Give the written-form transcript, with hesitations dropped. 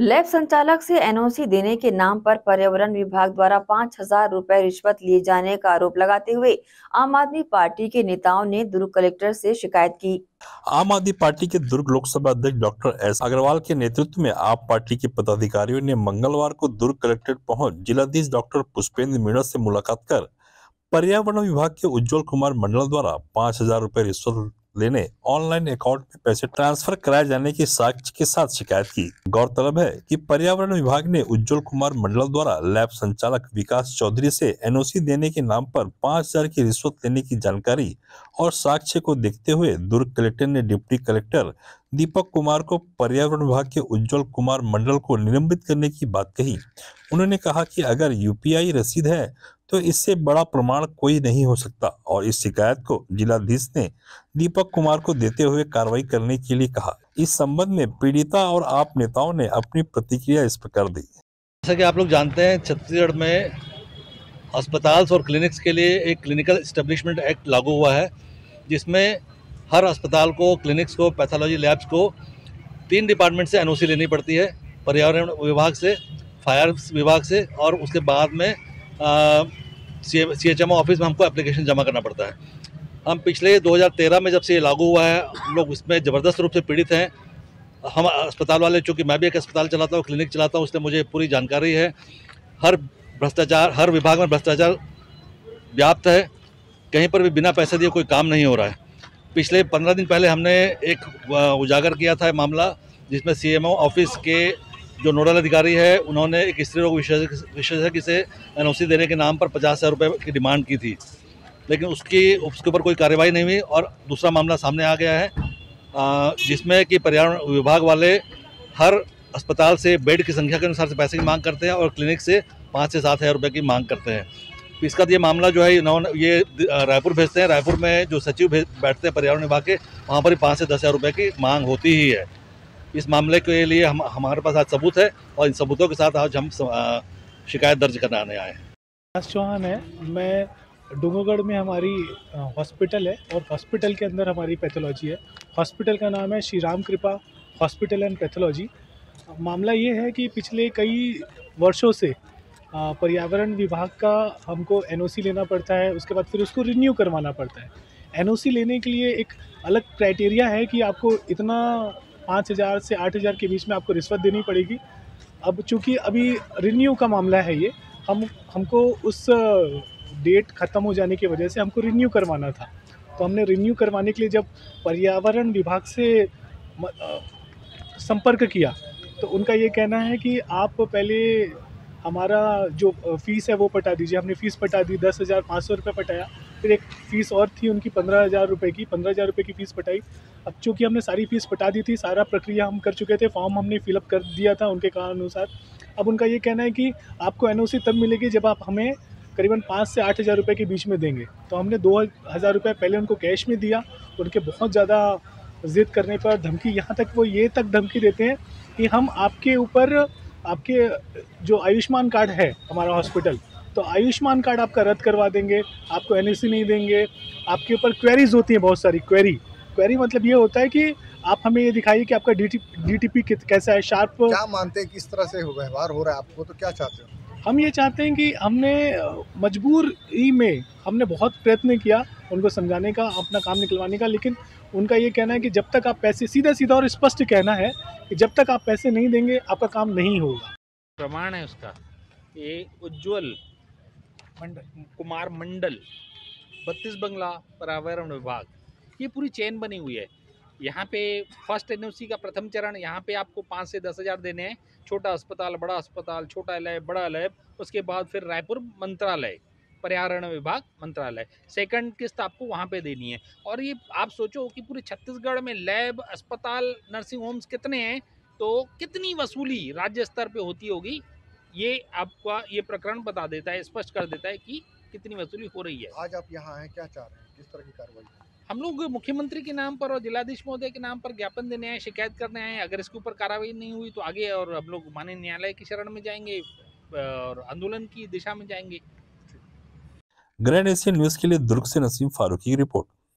Lab संचालक से NOC देने के नाम पर पर्यावरण विभाग द्वारा 5,000 रुपए रिश्वत लिए जाने का आरोप लगाते हुए आम आदमी पार्टी के नेताओं ने दुर्ग कलेक्टर से शिकायत की। आम आदमी पार्टी के दुर्ग लोकसभा अध्यक्ष डॉक्टर एस अग्रवाल के नेतृत्व में आप पार्टी के पदाधिकारियों ने मंगलवार को दुर्ग कलेक्ट्रेट पहुंच जिलाधीश डॉक्टर पुष्पेंद्र मीणा से मुलाकात कर पर्यावरण विभाग के उज्जवल कुमार मंडल द्वारा 5,000 रुपए रिश्वत लेने ऑनलाइन अकाउंट में पैसे ट्रांसफर कराए जाने की साक्ष्य के साथ शिकायत की। गौरतलब है कि पर्यावरण विभाग ने उज्जवल कुमार मंडल द्वारा लैब संचालक विकास चौधरी से एनओसी देने के नाम पर 5,000 की रिश्वत लेने की जानकारी और साक्ष्य को देखते हुए दुर्ग कलेक्टर ने डिप्टी कलेक्टर दीपक कुमार को पर्यावरण विभाग के उज्जवल कुमार मंडल को निलंबित करने की बात कही। उन्होंने कहा कि अगर यूपीआई रसीद है तो इससे बड़ा प्रमाण कोई नहीं हो सकता और इस शिकायत को जिलाधीश ने दीपक कुमार को देते हुए कार्रवाई करने के लिए कहा। इस संबंध में पीड़िता और आप नेताओं ने अपनी प्रतिक्रिया इस प्रकार दी। जैसा कि आप लोग जानते हैं, छत्तीसगढ़ में अस्पताल और क्लिनिक्स के लिए एक क्लिनिकल एस्टेब्लिशमेंट एक्ट लागू हुआ है, जिसमें हर अस्पताल को, क्लिनिक्स को, पैथोलॉजी लैब्स को 3 डिपार्टमेंट से एनओसी लेनी पड़ती है। पर्यावरण विभाग से, फायर विभाग से और उसके बाद में CHMO ऑफिस में हमको एप्लीकेशन जमा करना पड़ता है। हम पिछले 2013 में जब से ये लागू हुआ है, हम लोग इसमें ज़बरदस्त रूप से पीड़ित हैं। हम अस्पताल वाले, चूँकि मैं भी एक अस्पताल चलाता हूँ, क्लिनिक चलाता हूँ, इसलिए मुझे पूरी जानकारी है। हर भ्रष्टाचार, हर विभाग में भ्रष्टाचार व्याप्त है। कहीं पर भी बिना पैसे दिए कोई काम नहीं हो रहा है। पिछले 15 दिन पहले हमने एक उजागर किया था मामला, जिसमें CMO ऑफिस के जो नोडल अधिकारी है, उन्होंने एक स्त्री रोग विशेषज्ञ से एनओसी देने के नाम पर 50,000 रुपये की डिमांड की थी, लेकिन उसके ऊपर कोई कार्रवाई नहीं हुई। और दूसरा मामला सामने आ गया है, जिसमें कि पर्यावरण विभाग वाले हर अस्पताल से बेड की संख्या के अनुसार से पैसे की मांग करते हैं और क्लिनिक से 5 से 7 हज़ार रुपये की मांग करते हैं। तो इसका ये मामला जो है, ये रायपुर भेजते हैं। रायपुर में जो सचिव बैठते हैं पर्यावरण विभाग के, वहाँ पर ही 5 से 10 हज़ार रुपये की मांग होती ही है। इस मामले के लिए हमारे पास आज सबूत है और इन सबूतों के साथ आज हम शिकायत दर्ज कराने आए हैं। चौहान है, मैं डूंगरगढ़ में हमारी हॉस्पिटल है और हॉस्पिटल के अंदर हमारी पैथोलॉजी है। हॉस्पिटल का नाम है श्री राम कृपा हॉस्पिटल एंड पैथोलॉजी। मामला ये है कि पिछले कई वर्षों से पर्यावरण विभाग का हमको एनओसी लेना पड़ता है, उसके बाद फिर उसको रिन्यू करवाना पड़ता है। एनओसी लेने के लिए एक अलग क्राइटेरिया है कि आपको इतना 5,000 से 8,000 के बीच में आपको रिश्वत देनी पड़ेगी। अब चूँकि अभी रिन्यू का मामला है ये, हमको उस डेट ख़त्म हो जाने की वजह से हमको रिन्यू करवाना था। तो हमने रिन्यू करवाने के लिए जब पर्यावरण विभाग से संपर्क किया, तो उनका ये कहना है कि आप पहले हमारा जो फ़ीस है वो पटा दीजिए। हमने फ़ीस पटा दी, 10,500 रुपये पटाया। फिर एक फ़ीस और थी उनकी 15,000 रुपये की, 15,000 रुपये की फ़ीस पटाई। अब चूँकि हमने सारी फ़ीस पटा दी थी, सारा प्रक्रिया हम कर चुके थे, फॉर्म हमने फिलअप कर दिया था उनके कहा अनुसार। अब उनका ये कहना है कि आपको एनओसी तब मिलेगी जब आप हमें करीबन 5 से 8,000 रुपये के बीच में देंगे। तो हमने 2,000 रुपये पहले उनको कैश में दिया। उनके बहुत ज़्यादा ज़िद करने पर धमकी, यहाँ तक वो ये तक धमकी देते हैं कि हम आपके ऊपर, आपके जो आयुष्मान कार्ड है हमारा हॉस्पिटल, तो आयुष्मान कार्ड आपका रद्द करवा देंगे, आपको एनओसी नहीं देंगे। आपके ऊपर क्वेरीज होती हैं, बहुत सारी क्वेरी मतलब ये होता है कि आप हमें ये दिखाइए कि आपका डीटीपी कैसा है, शार्प। क्या मानते हैं किस तरह से व्यवहार हो रहा है आपको, तो क्या चाहते हो? हम ये चाहते हैं कि हमने मजबूरी में हमने बहुत प्रयत्न किया उनको समझाने का, अपना काम निकलवाने का, लेकिन उनका ये कहना है कि जब तक आप पैसे, सीधा और स्पष्ट कहना है कि जब तक आप पैसे नहीं देंगे आपका काम नहीं होगा। प्रमाण है उसका, ये उज्जवल कुमार मंडल 32 बंगला पर्यावरण विभाग, ये पूरी चेन बनी हुई है। यहाँ पे फर्स्ट एनओसी का प्रथम चरण, यहाँ पे आपको 5 से 10,000 देने हैं। छोटा अस्पताल, बड़ा अस्पताल, छोटा लैब, बड़ा लैब, उसके बाद फिर रायपुर मंत्रालय, पर्यावरण विभाग मंत्रालय, सेकंड किस्त आपको वहाँ पे देनी है। और ये आप सोचो कि पूरे छत्तीसगढ़ में लैब, अस्पताल, नर्सिंग होम्स कितने हैं, तो कितनी वसूली राज्य स्तर पे होती होगी। ये आपका ये प्रकरण बता देता है, स्पष्ट कर देता है कि कितनी वसूली हो रही है। आज आप यहाँ हैं, क्या चाह रहे हैं, किस तरह की कार्रवाई? हम लोग मुख्यमंत्री के नाम पर और जिलाधीश महोदय के नाम पर ज्ञापन देने आए, शिकायत करने आए। अगर इसके ऊपर कार्रवाई नहीं हुई तो आगे और हम लोग माननीय न्यायालय की शरण में जाएंगे और आंदोलन की दिशा में जाएंगे। ग्रैंड एशियन न्यूज के लिए दुर्ग से नसीम फारूकी की रिपोर्ट।